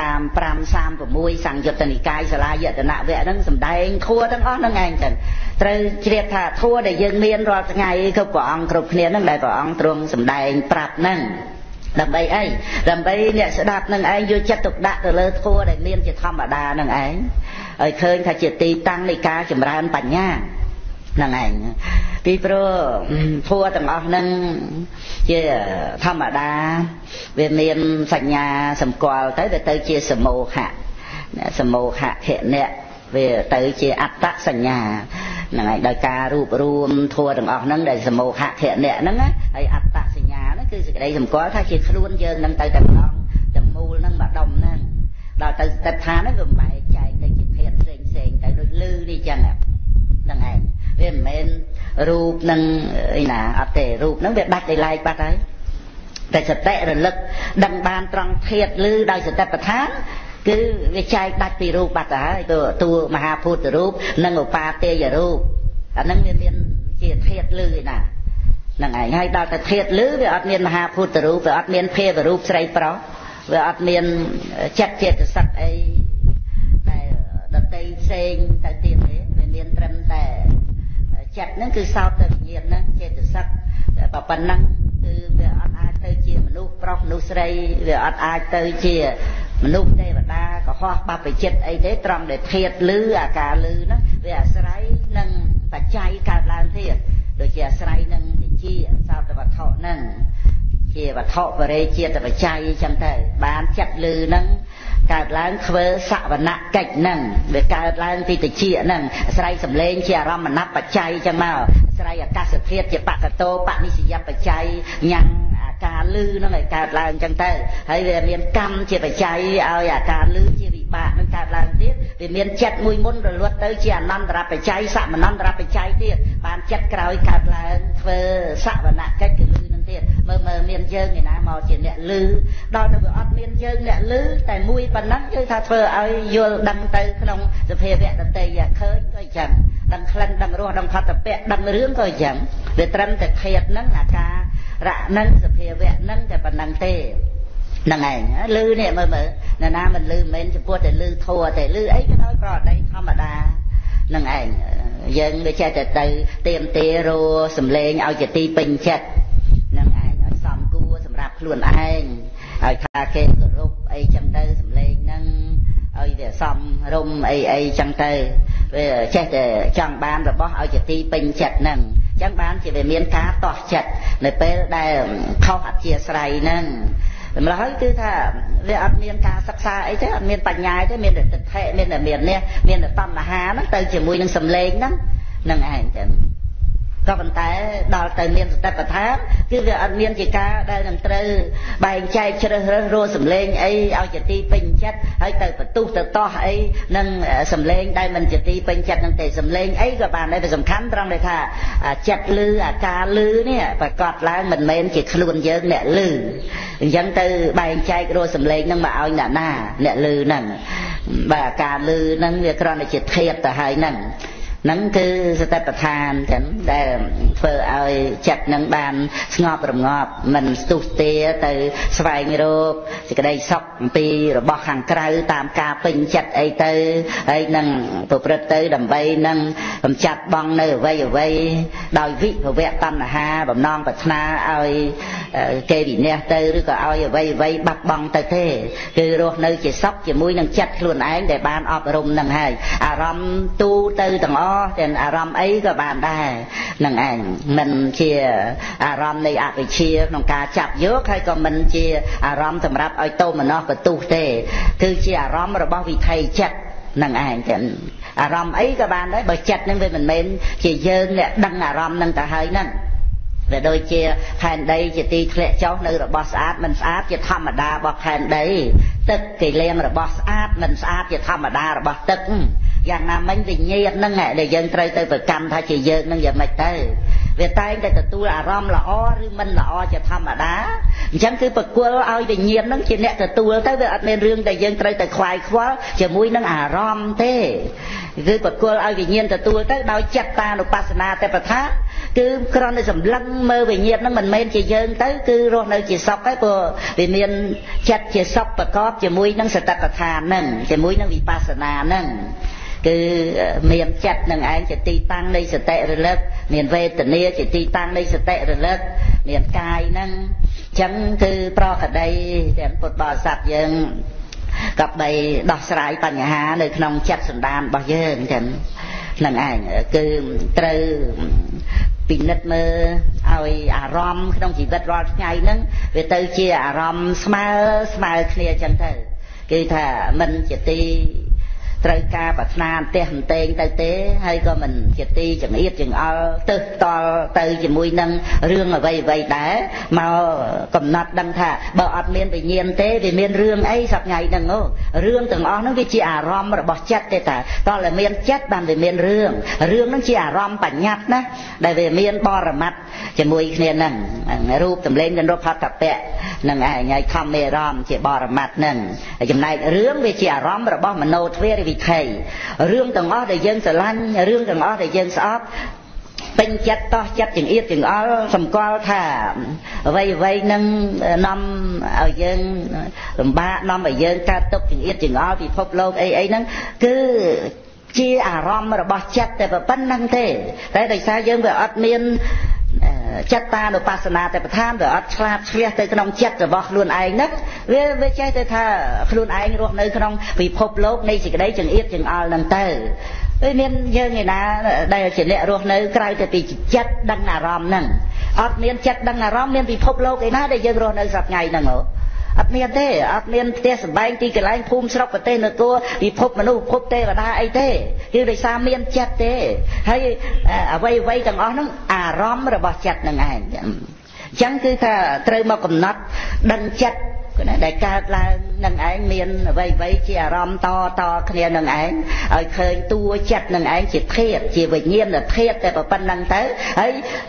35 36សង្យុត្តនិកាយសាលាយតនវៈហ្នឹងសម្ដែងធัวទាំងអស់ហ្នឹងឯងទៅត្រូវជ្រាបថាធัวដែលយើងមានរាល់ថ្ងៃគឺព្រះអង្គគ្រប់គ្នាហ្នឹងដែលព្រះអង្គទ្រង់សម្ដែងប្រាប់ហ្នឹងដើម្បីអីដើម្បីអ្នកស្ដាប់នឹងឯងយកចិត្តទុកដាក់ទៅលើធัวដែលមានជាធម្មតានឹងឯងឲ្យឃើញថាជាទីតាំងនៃការចម្រើនបញ្ញាហ្នឹងឯងពីព្រោះធัวទាំងអស់ហ្នឹងជាធម្មតាវាមានសញ្ញាសម្គាល់ទៅវាទៅជាសមោហៈសមោហៈខណៈវាទៅជាអត្តសញ្ញាហ្នឹងហើយដោយការរួបរួមធัวទាំងអស់ហ្នឹងដែលសមោហៈខណៈហ្នឹងហើយអត្តសញ្ញាហ្នឹងគឺសេចក្តីសម្គាល់ថាជាខ្លួនយើងហ្នឹងទៅតែម្ដងទាំងមូលហ្នឹងម្ដុំហ្នឹងដល់ទៅស្ថិតឋានហ្នឹងវាបែកចែកទៅជាភេទផ្សេងទៅដូចលឺនេះចឹងហ្នឹងឯងវាមិនមែនរូបនឹងអីណាអត់ទេរូបហ្នឹងវាដាច់ដោយឡែកបាត់ហើយតែសតិរលឹកដឹងបានត្រង់ធាតុឮដោយសតិប្បដ្ឋានគឺវាចែកដាច់ពីរូបបាត់ទៅហើយតួមហាភូតរូបនិងឧបាទេយរូបអាហ្នឹងវាមានជាធាតុឮឯណាហ្នឹងឯងហើយដល់តែធាតុឮវាអត់មានមហាភូតរូបវាអត់មានភេទរូបស្រីប្រុសវាអត់មានចិត្តចេតសិកអីតែដតីផ្សេងទៅទៀតទេវាមានត្រឹមតែចិត្តហ្នឹងគឺសោតទៅវិញ្ញាណហ្នឹងចេតសិកតែប៉ុណ្ណឹងគឺវាអត់អាចទៅជាមនុស្សប្រុសមនុស្សស្រីវាអត់អាចទៅជាមនុស្សទេវតាកុហកបព្វជិតអីទេត្រង់ដែលធាតុឮអាការឮហ្នឹងវាអាស្រ័យនឹងបច្ច័យកើតឡើងទៀតដូចជាអាស្រ័យនឹងវិជាសោតវត្ថុហ្នឹងជាវត្ថុបរិជាតិបច្ច័យអញ្ចឹងទៅបានចិត្តឮហ្នឹងកើតឡើងធ្វើសវនកិច្ចហ្នឹងវាកើតឡើងពីតិចហ្នឹងអាស្រ័យសម្លេងជាអារម្មណបច្ច័យអញ្ចឹងមកអាស្រ័យអាកាសធាតុជាបកតោបនិស្សយបច្ច័យញ៉ាំអាការឮហ្នឹងឲ្យកើតឡើងអញ្ចឹងទៅហើយវាមានកម្មជាបច្ច័យឲ្យអាការឮជាវិបាកនឹងកើតឡើងទៀតវាមានចិត្តមួយមុនរលត់ទៅជាអនន្តរបច្ច័យសមនន្តរបច្ច័យទៀតបានចិត្តក្រោយកើតឡើងធ្វើសវនកិច្ចគឺឮនឹងទៀតមើលមានយើងឯណាមកជាអ្នកលឺដល់ទៅវាអត់មានយើងអ្នកលឺតែមួយប៉ុណ្ណឹងគឺថាធ្វើឲ្យយល់ដឹងទៅក្នុងសភាវៈដតីឃើញក៏អញ្ចឹងដឹងក្លិនដឹងរសដឹងផតពៈដឹងរឿងក៏អញ្ចឹងវាត្រឹមតែឃាតហ្នឹងអាការរៈហ្នឹងសភាវៈហ្នឹងតែប៉ុណ្ណឹងទេហ្នឹងឯងលឺនេះមើលណាណាមិនលឺមិនចំពោះតែលឺធัวតែលឺអីក៏ដោយប្រដីធម្មតានឹងឯងយើងវាចេះតែទៅទៀមទារសំឡេងឲ្យជាទីពេញចិត្តនឹងឯងឲ្យសមគួរសម្រាប់ខ្លួនឯងឲ្យថាគេគោរពអីចឹងទៅសំឡេងហ្នឹងឲ្យវាសមរម្យអីចឹងទៅវាចេះតែចង់បានរបស់ឲ្យជាទីពេញចិត្តហ្នឹងចឹងបានជាវាមានការតោះចិត្តនៅពេលដែលខុសអធ្យាស្រ័យហ្នឹងម្ល៉េះហើយគឺថាវាអត់មានការសិក្សាអីទេអត់មានបញ្ញាទេមានតែទិដ្ឋិមានតែមាននេះមានតែតណ្ហាហ្នឹងទៅជាមួយនឹងសម្លេងហ្នឹងនឹងឯងចឹងក៏ប៉ុន្តែដល់ទៅមានសតិប្បដ្ឋានគឺវាអត់មានជាការដែលនឹងត្រូវបែងចែកជ្រើសរើសរកសម្លេងអីឲ្យជាទីពេញចិត្តហើយទៅបន្ទុះទៅតោះអីនឹងសម្លេងដែលមិនជាទីពេញចិត្តនឹងទេសម្លេងអីក៏បានដែរវាសំខាន់ត្រង់ដែលថាចិត្តលឺអាការលឺនេះប្រកាសឡើងមិនមែនជាខ្លួនយើងអ្នកលឺអញ្ចឹងទៅបែងចែករកសម្លេងនឹងមកឲ្យអ្នកណាអ្នកលឺហ្នឹងបើអាការលឺហ្នឹងវាគ្រាន់តែជាធាតុទៅហើយហ្នឹងហ្នឹងគឺសតិប្បដ្ឋានចឹងដែលធ្វើឲ្យចិត្តនឹងបានស្ងប់រងាប់មិនស្ទុះស្ទាទៅស្វែងរកសេចក្តីសុខអំពីរបស់ខាងក្រៅតាមការពេញចិត្តអីទៅហើយនឹងប្រព្រឹត្តទៅដើម្បីនឹងកម្ចាត់បងនៅអ្វីដោយវិភវៈតណ្ហាបំណងប្រាថ្នាឲ្យគេវិនិច្ឆ័យទៅឬក៏ឲ្យអ្វីបាត់បង់ទៅទេគឺរស់នៅជាសុខជាមួយនឹងចិត្តខ្លួនឯងដែលបានអប់រំនឹងហើយអារម្មណ៍ទូទៅទាំងអស់ទាំងអារម្មណ៍អីក៏បានដែរនឹងឯងមិនជាអារម្មណ៍នៃអវិជ្ជាក្នុងការចាប់យកហើយក៏មិនជាអារម្មណ៍សម្រាប់ឲ្យតោមនស្សបន្ទុះទេគឺជាអារម្មណ៍របស់វិថីចិត្តនឹងឯងទាំងអារម្មណ៍អីក៏បានដែរបើចិត្តនឹងវាមិនមែនជាយើងអ្នកដឹងអារម្មណ៍នឹងទៅហើយហ្នឹងវាដូចជាផែនដីជាទីធ្លាក់ចុះនៅរបស់ស្អាតមិនស្អាតជាធម្មតារបស់ផែនដីទឹកគេលាងរបស់ស្អាតមិនស្អាតជាធម្មតារបស់ទឹកយ៉ាងណាមិញវិញ្ញាណហ្នឹងដែលយើងត្រូវទៅប្រកម្មថាជាយើងហ្នឹងយ៉ាងម៉េចទៅវាតែងតែទទួលអារម្មណ៍ល្អឬមិនល្អជាធម្មតាអញ្ចឹងគឺប្រគល់ឲ្យវិញ្ញាណហ្នឹងជាអ្នកទទួលទៅវាអត់មានរឿងដែលយើងត្រូវទៅខ្វាយខ្វល់ជាមួយនឹងអារម្មណ៍ទេគឺប្រគល់ឲ្យវិញ្ញាណទទួលទៅដោយចិត្តតានុបស្សនាតែប្រថាគឺគ្រាន់តែសម្លឹងមើលវិញ្ញាណហ្នឹងមិនមែនជាយើងទៅគឺរស់នៅជាសុខហើយព្រោះវាមានចិត្តជាសុខប្រកបជាមួយនឹងសតិប្បដ្ឋានហ្នឹងជាមួយនឹងវិបស្សនាហ្នឹងគឺមានចិត្តនឹងឯងជាទីតាំងនៃសតិរលឹកមានវេទនាជាទីតាំងនៃសតិរលឹកមានកាយហ្នឹងអញ្ចឹងគឺប្រកដីទាំងពុទ្ធបរិស័ទយើងក៏បីដោះស្រាយបញ្ហានៅក្នុងចិត្តសន្តានរបស់យើងអញ្ចឹងនឹងឯងគឺត្រូវពិនិត្យមើលឲ្យអារម្មណ៍ក្នុងជីវិតរាល់ថ្ងៃហ្នឹងវាទៅជាអារម្មណ៍ស្មើគ្នាអញ្ចឹងទៅគឺថាមិនជាទីត្រូវការប្រាថ្នាអន្ទះអន្ទែងទៅទេហើយក៏មិនជាទីចង្អៀតចង្អល់ទៅតល់ទៅជាមួយនឹងរឿងអ្វីដែរមកកំណត់ដឹងថាបើអត់មានវិញ្ញាណទេវាមានរឿងអីសប្ងៃហ្នឹងរឿងទាំងអស់ហ្នឹងវាជាអារម្មណ៍របស់ចិត្តទេតាតើតែមានចិត្តបានវាមានរឿងហ្នឹងជាអារម្មណ៍បញ្ញត្តិណាដែលវាមានបរមត្តជាមួយគ្នាហ្នឹងរូបសម្លេងនិងរូបផតពៈហ្នឹងឯងហើយធម្មអារម្មណ៍ជាបរមត្តហ្នឹងចំណែករឿងវាជាអារម្មណ៍របស់មโนទ្វេរវិថីរឿងទាំងអស់ដែលយើងស្រឡាញ់រឿងទាំងអស់ដែលយើងស្អប់ពេញចិត្តតោះចិត្តចង្អៀតចង្អល់សម្គាល់ថាអ្វីនឹងនាំឲ្យយើងលំបាកនាំឲ្យយើងកើតទុក្ខចង្អៀតចង្អល់ពិភពលោកអីហ្នឹងគឺជាអារម្មណ៍របស់ចិត្តតែប៉ុណ្្នឹងទេតែដោយសារយើងវាអត់មានចិត្តតានុបស្សនាតែប្រធានវាអត់ឆ្លាតឆ្លៀសទៅក្នុងចិត្តរបស់ខ្លួនឯងហ្នឹងវាចេះទៅថាខ្លួនឯងរស់នៅក្នុងពិភពលោកនៃសេចក្តីចង្អៀតចង្អល់ហ្នឹងទៅពេលមានយើងឯណាដែលជាអ្នករស់នៅក្រៅទៅពីចិត្តដឹងអារម្មណ៍ហ្នឹងអត់មានចិត្តដឹងអារម្មណ៍មានពិភពលោកឯណាដែលយើងរស់នៅសប្តាហ៍ហ្នឹងអត់មានទេអត់មានផ្ទះសម្បែងទីកន្លែងភូមិស្រុកប្រទេសនគរពិភពមនុស្សពិភពទេវតាអីទេគឺដោយសារមានចិត្តទេហើយអ្វីទាំងអស់ហ្នឹងអារម្មណ៍របស់ចិត្តនឹងឯងអញ្ចឹងគឺថាត្រូវមកកំណត់ដឹងចិត្តដែលកើតឡើងនឹងឯងមានអ្វីជាអារម្មណ៍តគ្នានឹងឯងឲ្យឃើញតួចិត្តនឹងឯងជាធាតុជាវិញ្ញាណធាតុតែប៉ុណ្្នឹងទៅហើយ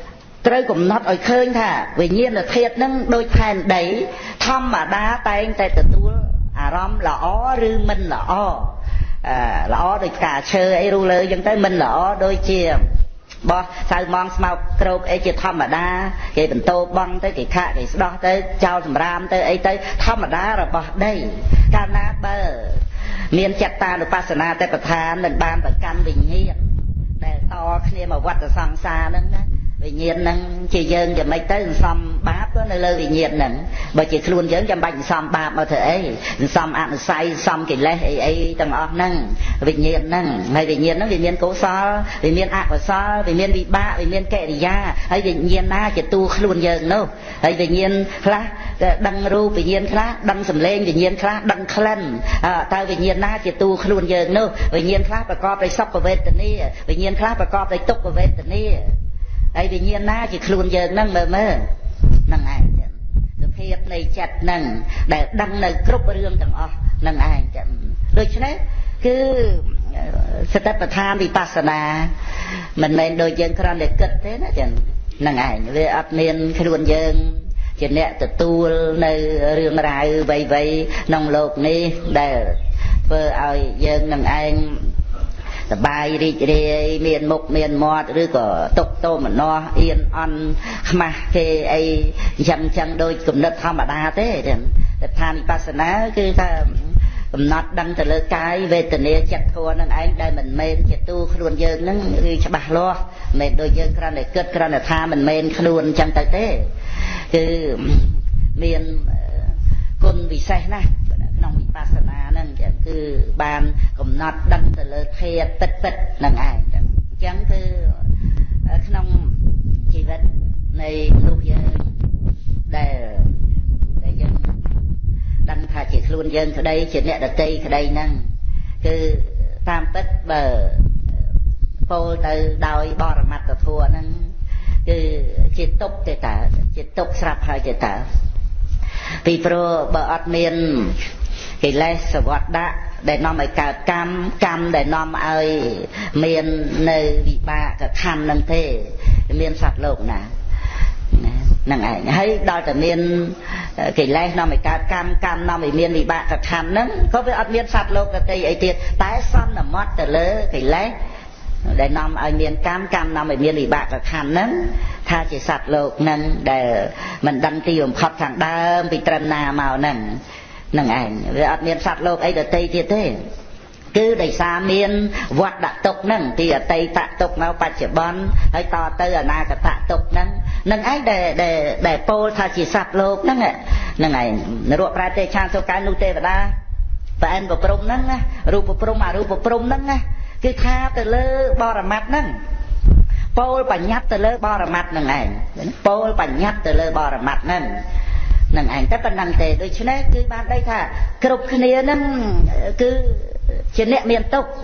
ត្រូវកំណត់ឲ្យឃើញថាវិញ្ញាណធាតុនឹងដូចផែនដីធម្មតាតែងតែទទួលអារម្មណ៍ល្អឬមិនល្អល្អដោយផ្កាឈើអីរូលើអញ្ចឹងទៅមិនល្អដូចជាបោះសៅម៉ងស្មោកក្រោកអីជាធម្មតាគេបន្តបងទៅគេខាក់គេស្ដោះទៅចោលសម្រាមទៅអីទៅធម្មតារបស់ដីកាលណាបើមានចិត្តតានុបស្សនាតែប្រធាននឹងបានប្រកាន់វិញ្ញាណដែលតគ្នាមកវត្តសង្សារហ្នឹងណាវិញ្ញាណហ្នឹងជាយើងយ៉ាងម៉េចទៅសន្សំបាបនៅលើវិញ្ញាណហ្នឹងបើជាខ្លួនយើងចាំបាច់សន្សំបាបមកធ្វើអីសន្សំអនុស័យសន្សំកិលេសអីទាំងអស់ហ្នឹងវិញ្ញាណហ្នឹងហើយវិញ្ញាណហ្នឹងវាមានកុសលវាមានអកុសលវាមានវិបាកវាមានកិរិយាហើយវិញ្ញាណណាជាតួខ្លួនយើងនោះហើយវិញ្ញាណខ្លះដឹងរូបវិញ្ញាណខ្លះដឹងសម្លេងវិញ្ញាណខ្លះដឹងក្លិនតើវិញ្ញាណណាជាតួខ្លួនយើងនោះវិញ្ញាណខ្លះប្រកបដោយសុខវេទនាវិញ្ញាណខ្លះប្រកបដោយទុក្ខវេទនាហើយវិញ្ញាណណាជាខ្លួនយើងហ្នឹងមើលហ្នឹងឯងសភាពនៃចិត្តហ្នឹងដែលដឹងនៅគ្រប់រឿងទាំងអស់ហ្នឹងឯងដូច្នេះគឺសតិប្បដ្ឋានវិបស្សនាមិនមែនដូចយើងគ្រាន់តែគិតទេណាចឹងហ្នឹងឯងវាអត់មានខ្លួនយើងជាអ្នកទទួលនៅរឿងរ៉ាវអ្វីៗក្នុងលោកនេះដែលធ្វើឲ្យយើងនឹងឯងសបាយរីករាយមានមុខមានមាត់ឬក៏ទុកទោមនោះអៀនអន់ខ្មាស់គេអីអញ្ចឹងដូចគំនិតធម្មតាទេតែឋានវិបស្សនាគឺថាកំណត់ដឹងទៅលើកាយវេទនាចិត្តធម៌នឹងឯងដែលមិនមែនជាទូខ្លួនយើងនឹងគឺច្បាស់លាស់មិនមែនដូចយើងគ្រាន់តែគិតគ្រាន់តែថាមិនមែនខ្លួនអញ្ចឹងទៅទេគឺមានគុណពិសេសណាស់ក្នុងវិបស្សនាហ្នឹងគឺបានកំណត់ដឹងទៅលើធាតុពិតហ្នឹងឯងអញ្ចឹងគឺក្នុងជីវិតនៃមនុស្សយើងដែលយើងដឹងថាជាខ្លួនយើងក្តីជាអ្នកដតីក្តីហ្នឹងគឺតាមពិតបើពោលទៅដោយបរមត្ថធម៌ហ្នឹងគឺជាទុកទេតើជាទុកស្រាប់ហើយទេតើពីព្រោះបើអត់មានកិលេសសវត្តៈដែលនាំឲ្យកើតកម្មដែលនាំឲ្យមាននៅវិបាកខណ្ឌនឹងទេមានសត្វលោកណាហ្នឹងឯងហើយដល់តែមានកិលេសនាំឲ្យកើតកម្មនាំឲ្យមានវិបាកខណ្ឌហ្នឹងក៏វាអត់មានសត្វលោកដទៃអីទៀតតែសន្មត់ទៅលើកិលេសដែលនាំឲ្យមានកម្មនាំឲ្យមានវិបាកខណ្ឌហ្នឹងថាជាសត្វលោកហ្នឹងដែលមិនដឹងទីបំផុតខាងដើមពីត្រឹមណាមកហ្នឹងនឹងឯងវាអត់មានសត្វលោកអីដទៃទៀតទេគឺដោយសារមានវត្តដាក់ទុកហ្នឹងពីអតីតទុកមកបច្ចុប្បន្នហើយតទៅអនាគតទុកហ្នឹងនឹងឯងដែលពោលថាជាសត្វលោកហ្នឹងនឹងឯងរកប្រែទេឆានសុកាយនោះទេវតាប្រែនប្រព្រំហ្នឹងណារូបព្រំអរូបព្រំហ្នឹងណាគឺថាទៅលើបរមត្តហ្នឹងពោលបញ្ញត្តិទៅលើបរមត្តហ្នឹងឯងពោលបញ្ញត្តិទៅលើបរមត្តហ្នឹងនឹងឯងតែប៉ុណ្្នឹងទេដូច្នេះគឺបានដីថាគ្រប់គ្នានឹងគឺជាអ្នកមានទុក្ខ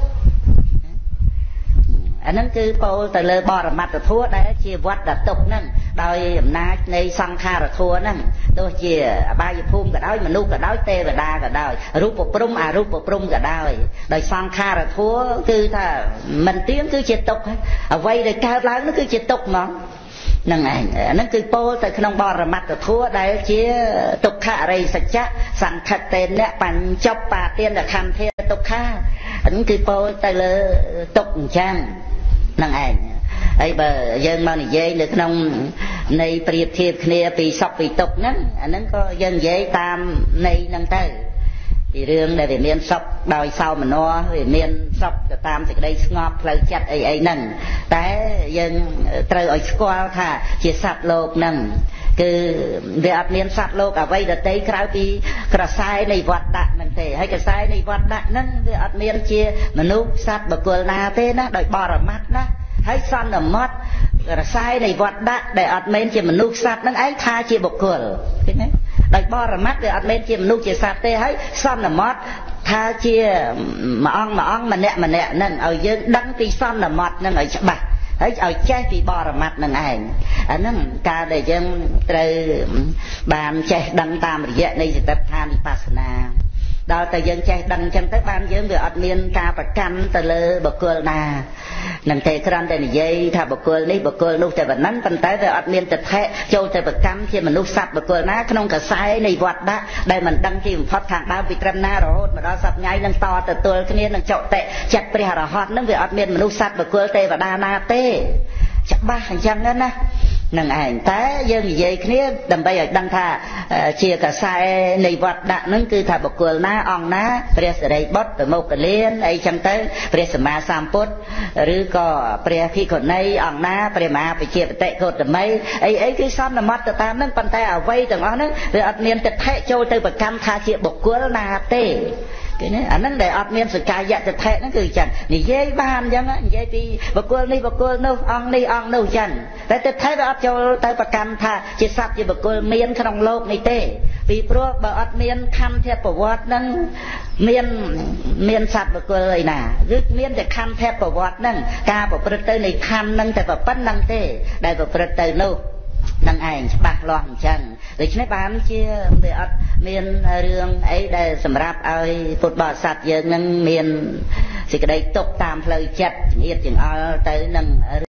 អាហ្នឹងគឺពោលទៅលើបរមត្តធម៌ដែលជាវត្តទុក្ខហ្នឹងដោយអំណាចនៃសង្ខារធម៌ហ្នឹងទោះជាអបាយភូមិក៏ដោយមនុស្សក៏ដោយទេវតាក៏ដោយរូបព្រំអរូបព្រំក៏ដោយសង្ខារធម៌គឺថាមិនទៀងគឺជាទុក្ខអ្វីដែលកើតឡើងនោះគឺជាទុក្ខហ្មងនឹងឯងហ្នឹងគឺពោលទៅក្នុងបរមត្តធម៌ដែលជាទុក្ខអរិយសច្ចៈសង្ខិតតេនៈបញ្ចប់បាទានខន្ធាទុក្ខាហ្នឹងគឺពោលទៅលើទុក្ខអញ្ចឹងនឹងឯងហើយបើយើងមកនិយាយនៅក្នុងនៃប្រៀបធៀបគ្នាពីសុខពីទុក្ខហ្នឹងអាហ្នឹងក៏យើងនិយាយតាមន័យហ្នឹងទៅពីរឿងដែលវាមានសុខដោយសោមនស្សវាមានសុខទៅតាមសេចក្តីស្ងប់ផ្លូវចិត្តអីហ្នឹងតែយើងត្រូវឲ្យស្គាល់ថាជាសត្វលោកហ្នឹងគឺវាអត់មានសត្វលោកអ្វីដទៃក្រៅពីក្រសែនៃវត្តដាក់ហ្នឹងទេហើយក្រសែនៃវត្តដាក់ហ្នឹងវាអត់មានជាមនុស្សសត្វបុគ្គលណាទេណាដោយបរមត្តណាហើយសន្មត់ក្រសែនៃវត្តដាក់ដែលអត់មែនជាមនុស្សសត្វហ្នឹងឯងថាជាបុគ្គលឃើញទេដោយបរមត្តវាអត់មែនជាមនុស្សជាសត្វទេហើយសន្មត់ថាជាមួយអង្គម្នាក់ហ្នឹងឲ្យយើងដឹងពីសន្មត់ហ្នឹងឲ្យច្បាស់ហើយឲ្យចេះពីបរមត្តនឹងឯងអាហ្នឹងការដែលយើងត្រូវបានចេះដឹងតាមរយៈនៃសតិប្បដ្ឋានវិបស្សនាដល់តែយើងចេះដឹងចឹងទៅបានយើងវាអត់មានការប្រកាន់ទៅលើបុគ្គលណានឹងតែគ្រាន់តែនិយាយថាបុគ្គលនេះបុគ្គលនោះតែប៉ុណ្ណឹងប៉ុន្តែវាអត់មានទិដ្ឋិចូលទៅប្រកាន់ជាមនុស្សសត្វបុគ្គលណាក្នុងកសែនៃវត្តដាក់ដែលមិនដឹងទីបំផុតខាងដើមពីត្រឹមណារហូតមកដល់សប្តាហ៍នឹងតទទួលគ្នានឹងចុតិចិត្តព្រះអរហន្តនឹងវាអត់មានមនុស្សសត្វបុគ្គលទេវតាណាទេច្បាស់អញ្ចឹងណានឹងឯងតែយើងនិយាយគ្នាដើម្បីឲ្យដឹងថាជាកសែនៃវត្តដាក់នឹងគឺថាបុគ្គលណាអង្គណាព្រះសិរីបុត្រប្រមុខកលៀនអីចឹងទៅព្រះសម្មាសម្ពុទ្ធឬក៏ព្រះភិក្ខុនីអង្គណាព្រះមហាបជាបតិកោតមីអីគឺសន្មតទៅតាមនឹងប៉ុន្តែអ្វីទាំងអស់ហ្នឹងវាអត់មានទិដ្ឋិចូលទៅប្រកាន់ថាជាបុគ្គលណាទេគេណាអាហ្នឹងដែលអត់មានសកាយៈទិដ្ឋិហ្នឹងគឺចឹងនិយាយបានអញ្ចឹងនិយាយពីបុគ្គលនេះបុគ្គលនោះអង្គនេះអង្គនោះចឹងតែទិដ្ឋិវាអត់ចូលទៅប្រកាន់ថាជាសត្វជាបុគ្គលមានក្នុងโลกនេះទេពីព្រោះបើអត់មានខន្ធៈប្រវត្តិហ្នឹងមានសត្វបុគ្គលឯណាគឺមានតែខន្ធៈប្រវត្តិហ្នឹងការប្រព្រឹត្តទៅនៃខន្ធហ្នឹងតែប៉ុណ្្នឹងទេដែលប្រព្រឹត្តទៅនោះនឹងឯងច្បាស់លាស់អញ្ចឹងដូច្នេះបានជាវាអត់មានរឿងអីដែលសម្រាប់ឲ្យពុទ្ធបរិស័ទយើងនឹងមានសេចក្តីទុកតាមផ្លូវចិត្តចង្អៀតចង្អល់ទៅនឹង